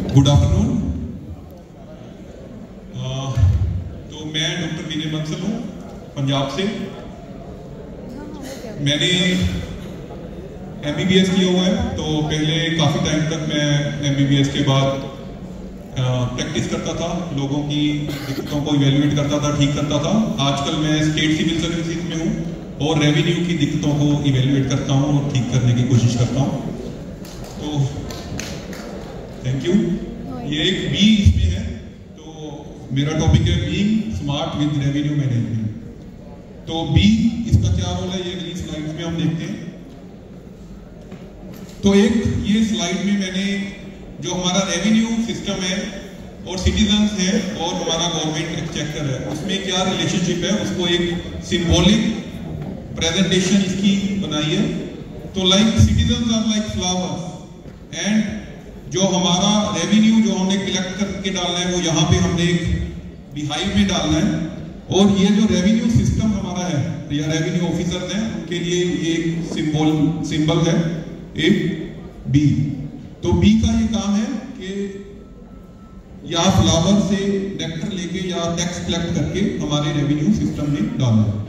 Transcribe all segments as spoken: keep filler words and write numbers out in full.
Good afternoon. तो मैं doctor विनय बंसल हूँ पंजाब से। मैंने एमबीबीएस किया हुआ है, तो पहले काफ़ी टाइम तक मैं एमबीबीएस के बाद प्रैक्टिस करता था, लोगों की दिक्कतों को इवेल्युएट करता था, ठीक करता था। आजकल मैं स्टेट सिविल सर्विसेज में हूँ और रेवेन्यू की दिक्कतों को इवेल्युएट करता हूँ और ठीक करने की कोशिश करता हूँ। तो थैंक यू। ये एक बी इसमें है, तो मेरा टॉपिक है being smart with revenue management. तो बी इसका क्या रोल है, ये अगली स्लाइड में हम देखते हैं। तो एक ये स्लाइड में मैंने जो हमारा रेवेन्यू सिस्टम है और सिटीजन्स है और हमारा गवर्नमेंट एक्सचेकर है, उसमें क्या रिलेशनशिप है, उसको एक सिंबॉलिक प्रेजेंटेशन इसकी बनाई है। तो like citizens are like flowers and जो हमारा रेवेन्यू जो हमने कलेक्ट करके डालना है वो यहाँ पे हमने एक बिहाइव में डालना है। और ये जो रेवेन्यू सिस्टम हमारा है या रेवेन्यू ऑफिसर हैं उनके लिए ये एक सिंबल सिंबल है एक बी। तो बी का ये काम है कि या फ्लावर से नेक्टर लेके या टैक्स कलेक्ट करके हमारे रेवेन्यू सिस्टम में डालना है।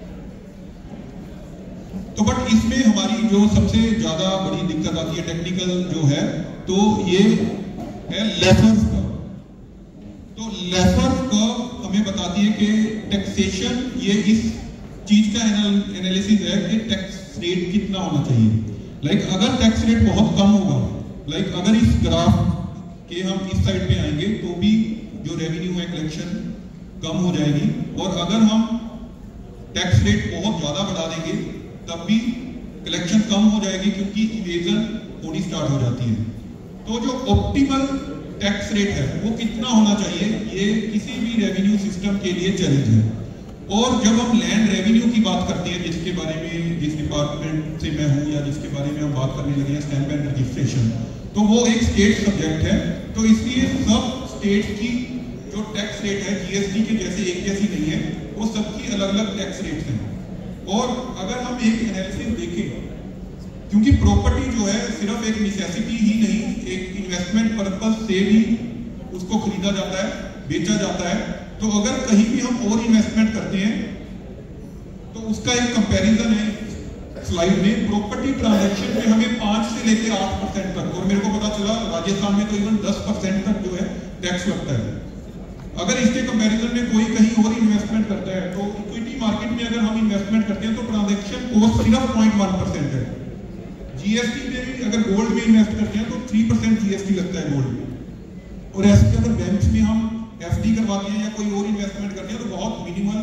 तो बट इसमें हमारी जो सबसे ज्यादा बड़ी दिक्कत आती है टेक्निकल जो है, तो ये है लेफर्स कर्व। तो लेफर्स कर्व हमें बताती है कि टैक्सेशन, ये इस चीज का एनालिसिस है कि टैक्स रेट कितना होना चाहिए। लाइक like, अगर टैक्स रेट बहुत कम होगा, लाइक like, अगर इस ग्राफ के हम इस साइड पे आएंगे तो भी जो रेवेन्यू है कलेक्शन कम हो जाएगी, और अगर हम टैक्स रेट बहुत ज्यादा बढ़ा देंगे तब भी कलेक्शन कम हो जाएगी, क्योंकि इवेजन होनी स्टार्ट हो जाती है। तो जो ऑप्टिमल टैक्स रेट है वो कितना होना चाहिए, ये किसी भी रेवेन्यू सिस्टम के लिए चैलेंज है। और जब हम लैंड रेवेन्यू की बात करते हैं, जिसके बारे में जिस डिपार्टमेंट से मैं हूँ या जिसके बारे में हम बात करने लगे हैं, स्टैंप एंड रजिस्ट्रेशन, तो वो एक स्टेट सब्जेक्ट है। तो इसलिए सब स्टेट की जो टैक्स रेट है जीएसटी के जैसे एक जैसी नहीं है, वो सबकी अलग अलग टैक्स रेट हैं। और अगर हम एक एनालिसिस देखें, क्योंकि प्रॉपर्टी जो है सिर्फ एक नेसेसिटी ही नहीं, एक इन्वेस्टमेंट पर्पस से भी उसको खरीदा जाता है, बेचा जाता है। तो अगर कहीं भी हम और इन्वेस्टमेंट करते हैं तो उसका एक कंपैरिजन है स्लाइड में। प्रॉपर्टी ट्रांजैक्शन में हमें पांच से लेकर आठ परसेंट तक, और मेरे को पता चला राजस्थान में तो इवन दस परसेंट तक जो है टैक्स लगता है। अगर इसके कंपैरिजन में कोई कहीं और इन्वेस्टमेंट करता है, तो इक्विटी मार्केट में अगर हम इन्वेस्टमेंट करते हैं तो ट्रांजैक्शन कॉस्ट सिर्फ पॉइंट वन परसेंट है। जीएसटी में भी अगर गोल्ड में इन्वेस्ट करते हैं तो थ्री परसेंट जीएसटी लगता है गोल्ड में। और ऐसे अगर बैंक में हम एफडी करवाते हैं या कोई और इन्वेस्टमेंट करते हैं तो बहुत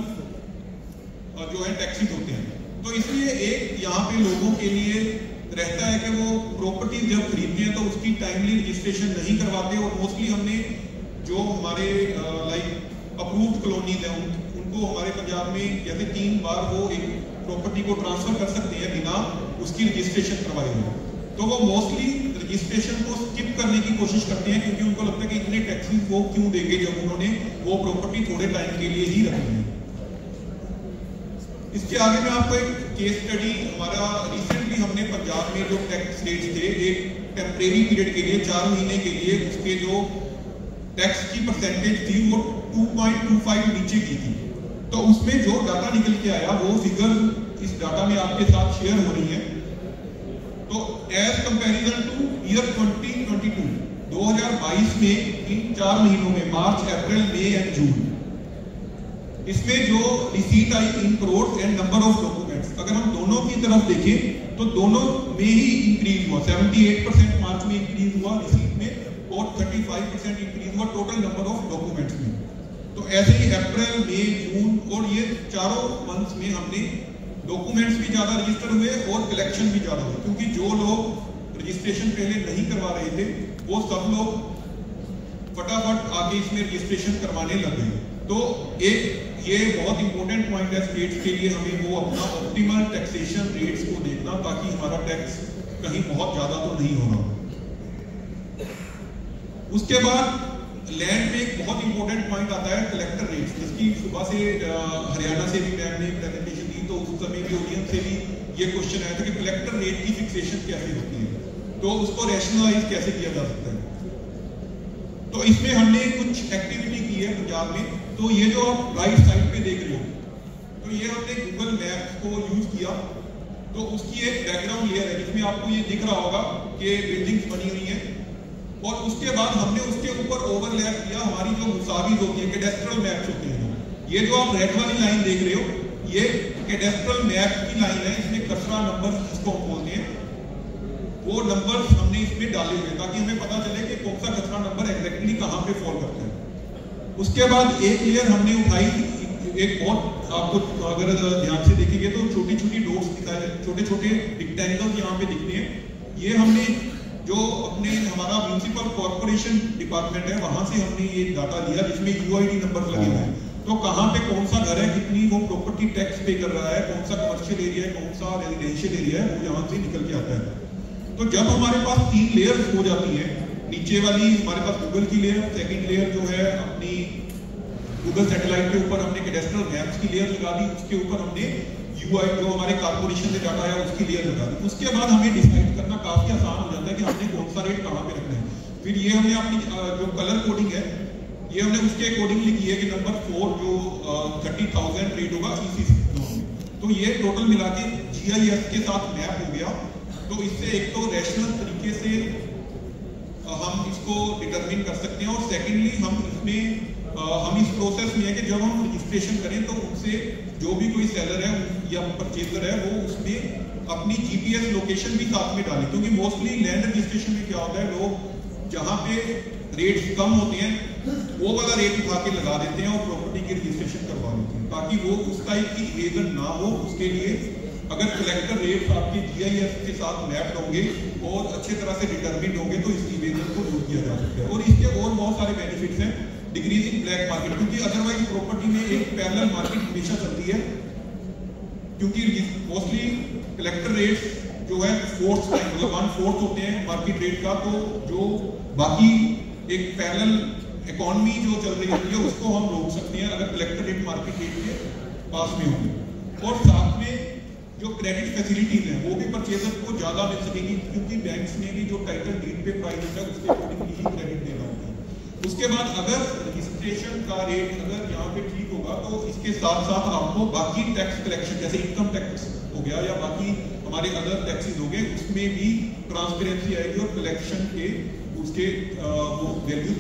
मिनिमल जो है टैक्सेस होते हैं। तो इसलिए एक यहाँ पे लोगों के लिए रहता है कि वो प्रॉपर्टी जब खरीदते हैं तो उसकी टाइमली रजिस्ट्रेशन नहीं करवाते। और मोस्टली हमने जो हमारे लाइक अप्रूव्ड कॉलोनीज हैं उनको हमारे पंजाब में जैसे तीन बार वो एक प्रॉपर्टी को ट्रांसफर कर सकते हैं बिना उसकी रजिस्ट्रेशन करवाए हुए, तो वो मोस्टली रजिस्ट्रेशन को स्किप करने की कोशिश करते हैं, क्योंकि उनको लगता है कि इतने टैक्सेस वो क्यों देंगे जब उन्होंने वो प्रॉपर्टी थोड़े टाइम के लिए ही रखी है। इसके आगे मैं आपको एक केस स्टडी, हमारा रिसेंटली हमने पंजाब में जो टैक्स रेट्स थे एक टेम्परेरी पीरियड के लिए चार महीने के लिए उसके जो टैक्स की परसेंटेज थी वो टू पॉइंट टू फाइव नीचे की थी। तो उसमें जो डाटा निकल के आया वो फिगर इस डाटा में आपके साथ शेयर हो रही है। तो as comparison to year twenty twenty two, दो हज़ार बाईस में इन चार महीनों में मार्च, अप्रैल, मई एंड जून, इसमें जो रिसीट आई in crore and number of documents, अगर हम दोनों की तरफ देखें तो दोनों में ही इंक्रीज हुआ। अठहत्तर परसेंट मार्च में इंक्रीज हुआ रिसीट में और पैंतीस परसेंट इंक्रीज हुआ टोटल नंबर ऑफ डॉक्यूमेंट्स में। तो ऐसे ही अप्रैल, मई, जून और ये चारों मंथ्स में हमने डॉक्यूमेंट्स भी ज्यादा रजिस्टर हुए और कलेक्शन भी ज्यादा हुए, क्योंकि जो लोग रजिस्ट्रेशन पहले नहीं करवा रहे थे वो सब लोग फटाफट आके इसमें रजिस्ट्रेशन करवाने लग गए। तो एक ये बहुत इंपॉर्टेंट पॉइंट है स्टेट्स के लिए, हमें वो अपना ऑप्टिमल टैक्सेशन रेट्स को देखना, ताकि हमारा टैक्स कहीं बहुत ज्यादा तो नहीं होना। उसके बाद लैंड में एक बहुत इंपॉर्टेंट पॉइंट आता है कलेक्टर रेट्स, जिसकी सुबह से हरियाणा से भी मैम ने प्रेजेंटेशन दी, तो उस समय भी ऑडियंस से भी ये क्वेश्चन आया था कि कलेक्टर रेट की फिक्सेशन कैसे होती है, तो उसको रैशनलाइज कैसे किया जा सकता है। तो इसमें हमने कुछ एक्टिविटी की है पंजाब में। तो ये जो आप राइट साइड पे देख रहे हो, तो ये हमने गूगल मैप्स को यूज किया। तो उसकी एक बैकग्राउंड लेयर है जिसमें आपको ये दिख रहा होगा कि बिल्डिंग्स बनी हुई हैं, और उसके बाद हमने उसके ऊपर ओवरलैप किया हमारी जो मुसाविज होती है, कैडेस्ट्रल मैप्स होते हैं। ये जो आप रेड वाली लाइन देख रहे हो, ये कैडेस्ट्रल मैप की लाइन है, इसमें कचरा नंबर इसको हम बोलते हैं। वो नंबर हमने इसमें डाले हुए ताकि हमें पता चले कि कौन सा कचरा नंबर एग्जैक्टली कहाँ पे फॉल करता है। उसके बाद एक लेयर हमने उठाई, एक बहुत आपको अगर ध्यान से देखेंगे तो छोटी छोटी डॉट्स दिखाए, छोटे छोटे रेक्टेंगल्स यहाँ पे दिखते हैं। ये हमने जो अपने हमारा म्यूनिसिपल कॉर्पोरेशन डिपार्टमेंट है वहां से हमने ये डाटा लिया जिसमें यूआईडी नंबर लगे हुए हैं। तो कहाँ पे कौन सा घर है, कितनी वो प्रॉपर्टी टैक्स पे कर रहा है, कौन सा कमर्शियल एरिया है, कौन सा रेजिडेंशियल एरिया है, वो यहाँ से निकल के आता है। तो जब हमारे पास तीन लेयर्स हो जाती हैं, नीचे वाली हमारे पास गूगल की लेयर, सेकंड लेयर जो है अपनी गूगल सैटेलाइट के ऊपर हमने कैडेस्ट्रल मैप्स की लेयर लगा दी, उसके ऊपर हमने यूआई जो हमारे कारपोरेशन से डाटा है उसकी लेयर लगा दी। उसके बाद हमें डिसाइड करना काफी आसान हो जाता है कि हमने कौन सा रेट कहाँ पे रखना है। फिर ये हमने अपनी जो कलर कोडिंग है ये हमने उसके अकॉर्डिंग लिखी है कि नंबर फोर जो थर्टी थाउजेंड रेट होगा इसी जोन में। तो ये टोटल मिला के जीआईएस के साथ मैप हो गया। तो इससे एक तो रैशनल तरीके से हम इसको डिटरमिन कर सकते हैं, और सेकेंडली हम इसमें हम इस प्रोसेस में है कि जब हम रजिस्ट्रेशन करें तो उनसे जो भी कोई सेलर है या परचेजर है वो उसमें अपनी जीपीएस लोकेशन भी साथ में डालें, क्योंकि मोस्टली लैंड रजिस्ट्रेशन में क्या होता है, लोग जहाँ पे रेट्स कम होते हैं वो वाला रेट उठा के लगा देते हैं और प्रॉपर्टी की रजिस्ट्रेशन करवा देते हैं, ताकि वो उस टाइप की इवेजन ना हो। उसके लिए अगर कलेक्टर रेट्स आपके जीआईएस के साथ मैप्ड होंगे और अच्छे तरह से डिटरमिन्ड होंगे तो इस इवेजन को दूर किया जा सकता है। और इसके और बहुत सारे बेनिफिट्स हैं, डिक्रीजिंग ब्लैक मार्केट, क्योंकि अदरवाइज प्रॉपर्टी में एक पैरेलल मार्केट हमेशा चलती है, क्योंकि मोस्टली कलेक्टर रेट्स जो है फोर्थ मतलब वन फोर्थ होते हैं मार्केट रेट का। तो जो बाकी एक पैरेलल इकोनॉमी जो चल रही होती है उसको हम रोक सकते हैं अगर कलेक्टर रेट मार्केट रेट के पास में होंगे। और साथ में जो क्रेडिट फैसिलिटीज हैं वो भी परचेजर को ज्यादा मिल सकेगी, क्योंकि बैंक्स में भी जो टाइटल डीड पे प्राइस होता है उसके अकॉर्डिंग ही क्रेडिट देना होता है। उसके बाद अगर रजिस्ट्रेशन का रेट अगर यहाँ पे ठीक होगा तो इसके साथ साथ आपको बाकी टैक्स कलेक्शन जैसे इनकम टैक्स हो गया या बाकी हमारे अदर टैक्सेस हो गए उसमें भी ट्रांसपेरेंसी आएगी और कलेक्शन के उसके वो वैल्यूज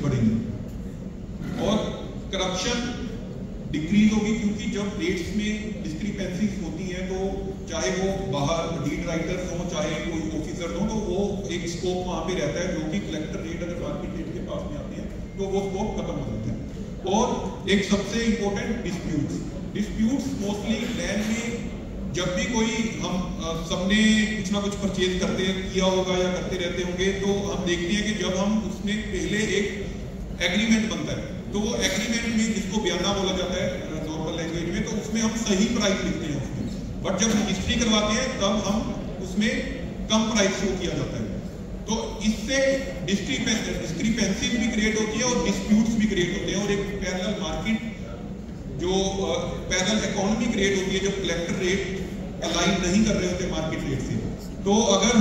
बढ़ेंगे और करप्शन डिक्रीज होगी, क्योंकि जब रेट्स में डिस्क्रिपेंसीज होती हैं तो चाहे वो बाहर डीड राइटर्स हो चाहे कोई ऑफिसर हो तो वो एक स्कोप वहां पे रहता है, जो कि कलेक्टर रेट अगर मार्केट रेट के पास में आते हैं तो वो स्कोप खत्म हो जाता है। और एक सबसे important disputes disputes mostly land में जब भी कोई हम सबने कुछ ना कुछ परचेज करते किया होगा या करते रहते होंगे तो हम देखते हैं कि जब हम उसमें पहले एक एग्रीमेंट बनता है तो वो एग्रीमेंट में जिसको बयाना बोला जाता है नॉर्मल लैंग्वेज में, तो उसमें हम सही प्राइस लिखते हैं उसमें, बट जब रजिस्ट्री करवाते हैं तब हम उसमें कम प्राइस शो किया जाता है। तो इससे डिस्क्रिपेंसी भी क्रिएट होती है और डिस्प्यूट्स भी क्रिएट होते हैं और एक पैरेलल मार्केट जो पैरेलल इकोनॉमी क्रिएट होती है जब कलेक्टर रेट अलाइन नहीं कर रहे होते मार्केट रेट से। तो अगर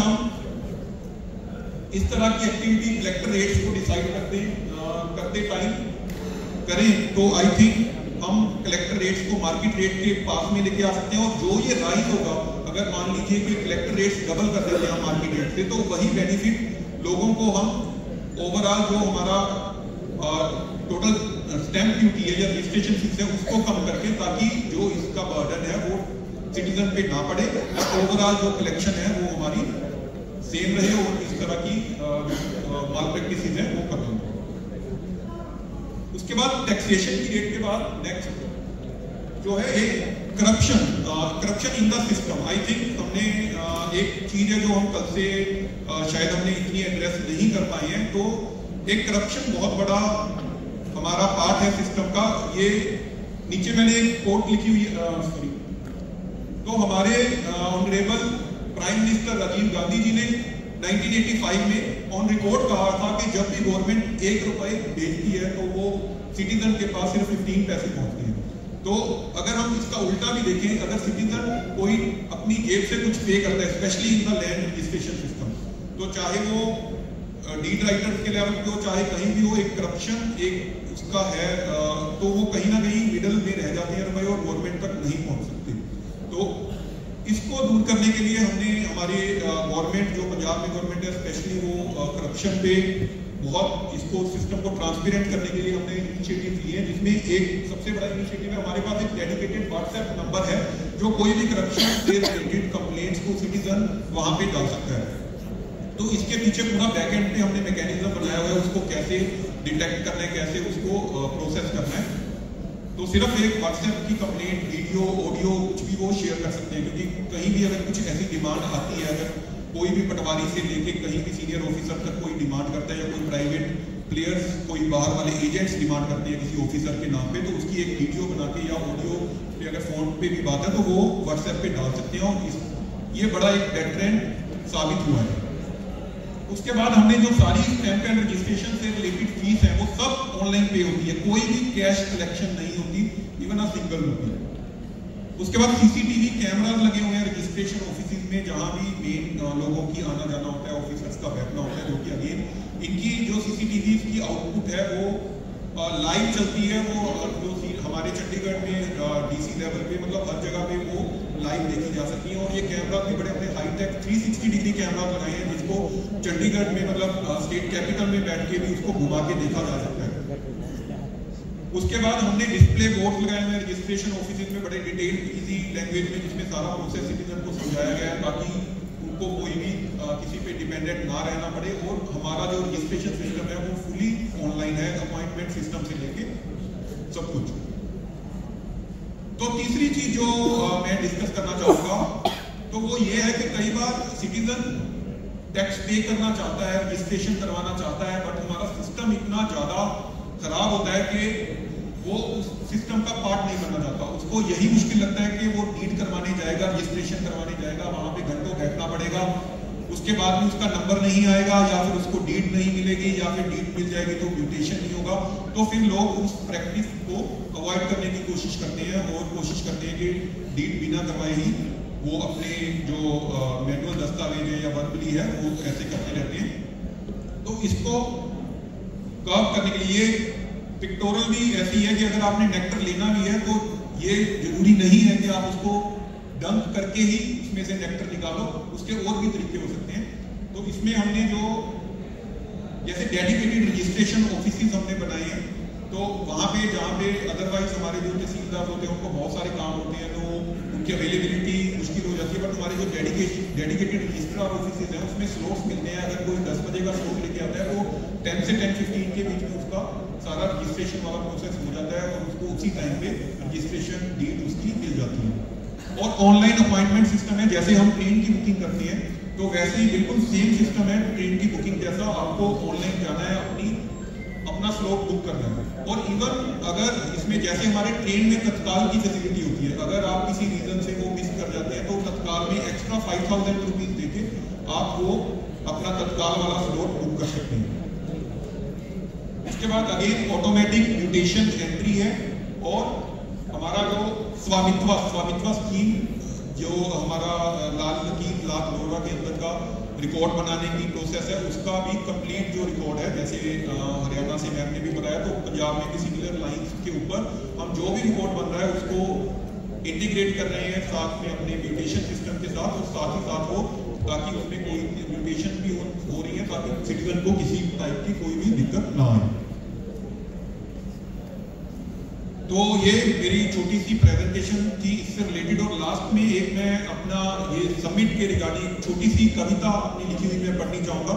हम इस तरह की एक्टिविटी कलेक्टर रेट्स को डिसाइड करते करते टाइम करें तो आई थिंक हम कलेक्टर रेट्स को मार्केट रेट के पास में लेके आ सकते हैं। और जो ये राइज होगा, अगर मान लीजिए कि कलेक्टर रेट्स डबल कर देते हैं मार्केट रेट से, तो वही बेनिफिट लोगों को हम ओवरऑल जो हमारा टोटल स्टैंप ड्यूटी है या रजिस्ट्रेशन फीस है उसको कम करके, ताकि जो इसका बर्डन है वो सिटीजन पे ना पड़े, ओवरऑल जो कलेक्शन है वो हमारी सेम रहे और इस तरह की माल प्रैक्टिसेस है वो खत्म हो। उसके बाद टैक्सेशन की रेट के बाद नेक्स्ट जो है एक corruption corruption in the system. I think हमने uh, एक चीज है जो हम कल से uh, शायद हमने इतनी एड्रेस नहीं कर पाए हैं, तो एक करप्शन बहुत बड़ा हमारा पार्ट है सिस्टम का। ये नीचे मैंने एक कोट लिखी हुई है, सॉरी तो हमारे honourable prime minister Rajiv Gandhi ji ने नाइनटीन एटी फाइव में ऑन रिकॉर्ड कहा था कि जब भी गवर्नमेंट एक रुपए भेजती है तो वो सिटीजन के पास सिर्फ पंद्रह पैसे पहुंचते हैं। तो अगर हम इसका उल्टा भी देखें, अगर सिटीजन कोई अपनी जेब से कुछ पे करता है specially in the land registration system, तो चाहे वो डीड राइटर्स के लेवल पे हो, चाहे कहीं भी हो, एक करप्शन एक उसका है, तो वो कहीं ना कहीं मिडल में रह जाते हैं भाई, और गवर्नमेंट तक नहीं पहुंच सकते। तो इसको दूर करने के लिए हमने हमारे गवर्नमेंट जो पंजाब में गवर्नमेंट है स्पेशली वो करप्शन पे बहुत इसको सिस्टम को ट्रांसपेरेंट करने के लिए हमने इनिशिएटिव लिए हैं, जिसमें एक सबसे बड़ा इनिशिएटिव है हमारे पास एक डेडिकेटेड व्हाट्सएप नंबर है जो कोई भी करप्शन से रिलेटेड कंप्लेंट्स को सिटीजन वहां पे डाल सकता है। तो इसके पीछे पूरा बैकएंड पे हमने मैकेनिज्म बनाया हुआ है, उसको कैसे डिटेक्ट करना है, कैसे उसको प्रोसेस करना है। तो सिर्फ एक व्हाट्सएप की कंप्लेंट, वीडियो, ऑडियो कुछ भी वो शेयर कर सकते हैं, क्योंकि कहीं भी अगर कुछ ऐसी डिमांड आती है, अगर कोई भी पटवारी से लेके कहीं भी सीनियर ऑफिसर तक कोई डिमांड करता है, या कोई प्राइवेट प्लेयर्स, कोई बाहर वाले एजेंट्स डिमांड करते हैं किसी ऑफिसर के नाम पे, तो उसकी एक वीडियो बना के या ऑडियो पे अगर फोन पे भी बात है तो वो व्हाट्सएप पे डाल सकते हैं, और इस, ये बड़ा एक डेटरेंट साबित हुआ है। उसके बाद हमने जो सारी स्टैंप एंड रजिस्ट्रेशन से रिलेटेड फीस है वो सब ऑनलाइन पे होती है, कोई भी कैश कलेक्शन नहीं होती, इवन अ सिंगल रुपी। उसके बाद सीसीटीवी कैमरास लगे हुए हैं रजिस्ट्रेशन ऑफिस में, जहां भी मेन लोगों की आना जाना होता है, ऑफिसर्स का बैठना होता है, जो कि अगेन इनकी जो सीसीटीवी की आउटपुट है वो लाइव चलती है। वो जो हमारे चंडीगढ़ में डीसी लेवल पे मतलब हर जगह पे वो लाइव देखी जा सकती है। और ये कैमरा भी बड़े बड़े hitech three sixty degree camera लगाए हैं, जिसको चंडीगढ़ में मतलब स्टेट कैपिटल में बैठ के भी उसको घुमा के देखा जा सकता है। उसके बाद हमने डिस्प्ले बोर्ड लगाए हुए रजिस्ट्रेशन ऑफिस में बड़े डिटेल इजी लैंग्वेज में, जिसमें सारा प्रोसेस सिटीजन को समझाया गया है, ताकि उनको कोई भी आ, किसी पे डिपेंडेंट ना रहना पड़े। और हमारा जो रजिस्ट्रेशन सिस्टम है वो फुली ऑनलाइन है, अपॉइंटमेंट सिस्टम से लेके सब कुछ। तो तीसरी चीज जो आ, मैं डिस्कस करना चाहूंगा तो वो ये है कि कई बार सिटीजन टैक्स पे करना चाहता है, रजिस्ट्रेशन करवाना चाहता है, बट हमारा सिस्टम इतना ज्यादा खराब होता है कि वो उस सिस्टम का पार्ट नहीं बनना चाहता। उसको यही मुश्किल लगता है कि वो डीड करवाने जाएगा, रजिस्ट्रेशन करवाने जाएगा, वहां पे घंटों बैठना पड़ेगा, उसके बाद भी उसका नंबर नहीं आएगा, या फिर उसको डीड नहीं मिलेगी, या फिर डीड मिल जाएगी तो म्यूटेशन नहीं होगा। तो फिर लोग उस प्रैक्टिस को अवॉइड करने की कोशिश करते हैं, और कोशिश करते हैं कि डीड बिना करवाए ही वो अपने जो मैनुअल दस्तावेज है या वर्बली है वो ऐसे करते रहते हैं। तो इसको कर्व करने के लिए पिक्टोरल भी ऐसी है कि अगर आपने नेक्टर लेना भी है तो ये जरूरी नहीं है कि आप उसको डंप करके ही उसमें से नेक्टर निकालो, उसके और भी तरीके हो सकते हैं। तो इसमें हमने जो जैसे डेडिकेटेड रजिस्ट्रेशन ऑफिसेस हमने बनाए हैं, तो वहां पे जहाँ पे अदरवाइज हमारे जो तहसीलदार होते हैं उनको बहुत सारे काम होते हैं, तो उनकी अवेलेबिलिटी मुश्किल हो जाती है। बट हमारे जो डेडिकेटेड डेडिकेटेड रजिस्ट्रार ऑफिसेज हैं उसमें स्लॉट्स मिलते हैं। अगर कोई दस बजे का स्लॉट लेके आता है तो टेन से टेन फिफ्टीन के बीच में उसका सारा रजिस्ट्रेशन वाला प्रोसेस हो जाता है, और उसको उसी टाइम पे रजिस्ट्रेशन डेट उसकी मिल जाती है। और ऑनलाइन अपॉइंटमेंट सिस्टम है, जैसे हम ट्रेन की बुकिंग करते हैं तो वैसे ही बिल्कुल सेम सिस्टम है ट्रेन की बुकिंग जैसा। आपको ऑनलाइन जाना है, अपनी अपना स्लॉट बुक करना है। और इवन अगर इसमें जैसे हमारे ट्रेन में तत्काल की फैसिलिटी होती है, अगर आप किसी रीजन से वो मिस कर जाते हैं तो तत्काल में एक्स्ट्रा फाइव थाउजेंड रुपीज देके आप वो अपना तत्काल वाला स्लॉट बुक कर सकते हैं। इसके बाद अगेन ऑटोमेटिक म्यूटेशन एंट्री है, और हमारा जो स्वामित्व स्वामित्व स्कीम जो हमारा लाल लकीर लाल लोरा के अंदर का रिकॉर्ड बनाने की प्रोसेस है, उसका भी कंप्लीट जो रिकॉर्ड है, जैसे हरियाणा से मैम ने भी बताया, तो पंजाब में भी सिमिलर लाइंस के ऊपर हम जो भी रिकॉर्ड बन रहा है उसको इंटीग्रेट कर रहे हैं साथ में अपने म्यूटेशन सिस्टम के साथ, और साथ ही साथ हो ताकि उसमें कोई म्यूटेशन भी हो, हो रही है, ताकि सिटीजन को किसी टाइप की कोई भी दिक्कत ना आए। तो ये मेरी छोटी सी प्रेजेंटेशन थी इससे रिलेटेड। और लास्ट में एक मैं अपना ये समिट के रिगार्डिंग छोटी सी कविता अपनी लिखी हुई मैं पढ़नी चाहूंगा।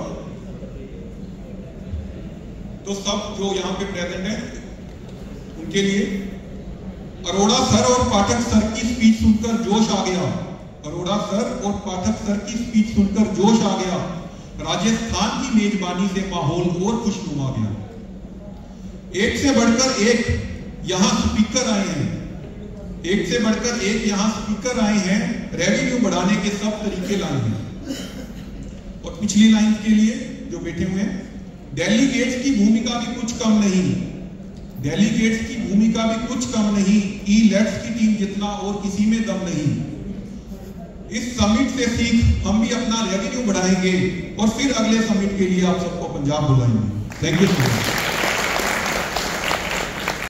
तो सब जो यहाँ पे प्रेजेंट है उनके लिए, अरोड़ा सर और पाठक सर की स्पीच सुनकर जोश आ गया, अरोड़ा सर और पाठक सर की स्पीच सुनकर जोश आ गया, राजस्थान की मेजबानी से माहौल और खुशनुमा गया। एक से बढ़कर एक यहां स्पीकर आए हैं, एक से बढ़कर एक यहां स्पीकर आए हैं, रेवेन्यू बढ़ाने के सब तरीके लाए हैं। और पिछली लाइन के लिए जो बैठे हुए हैं, डेलीगेट्स की भूमिका भी कुछ कम नहीं, डेलीगेट्स की भूमिका भी कुछ कम नहीं, ई लेट्स की टीम जितना और किसी में दम नहीं। इस समिट से सीख हम भी अपना रेवेन्यू बढ़ाएंगे और फिर अगले समिट के लिए आप सबको पंजाब बुलाएंगे। Thank you so much.